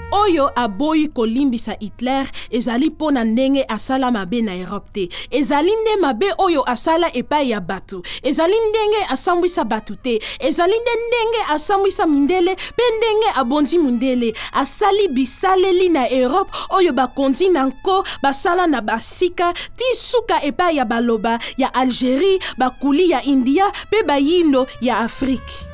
oyo aboyi kolimbisa Hitler ezali pona ndenge asala mabe na Europe te. Ezali nde mabe oyo asala epai ya bato. Ezali ndenge asambwisa bato te. Ezali ndenge asambwisa mindele pe ndenge abonzi mundele. Asali bisaleli na Europe oyo bakonzi nanko basala na basika ti suka epai ya baloba ya Algérie, bakuli ya India pe bayindo ya Afrique.